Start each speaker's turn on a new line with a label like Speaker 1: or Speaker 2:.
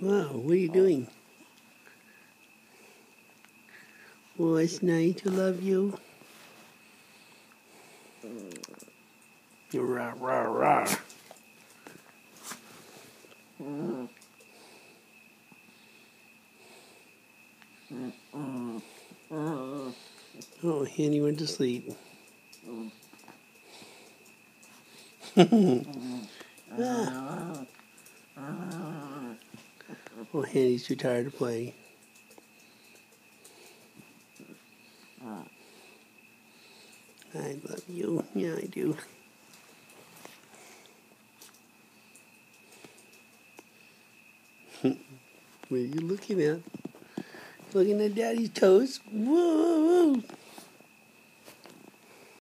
Speaker 1: Wow, what are you doing? Oh, it's nice to love you. Rah, rah, rah. Oh, Henny went to sleep. Ah. Oh, Henny's too tired to play. I love you. Yeah, I do. What are you looking at? Looking at Daddy's toes? Whoa!